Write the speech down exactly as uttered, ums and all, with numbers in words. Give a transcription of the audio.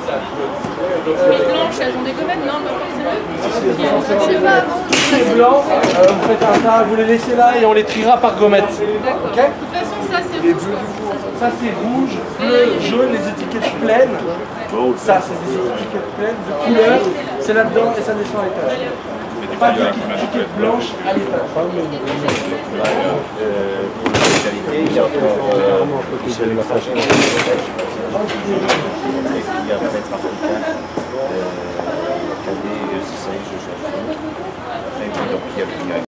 Les blanches, elles ont des gommettes? Non, pas forcément. Je sais pas. Les blancs, euh, vous faites un tas, vous les laissez là et on les triera par gommette. D'accord. Okay. De toute façon, ça c'est rouge. Ça c'est rouge, bleu, jaune, les étiquettes pleines. Ça c'est des étiquettes pleines de couleurs. C'est là-dedans et ça descend à l'étage. Pas d'étiquette blanche à l'étage. Pour la qualité, il y a encore chez le massage. Il y a un maître africain, cadet, c'est ça, je cherche. Donc il y a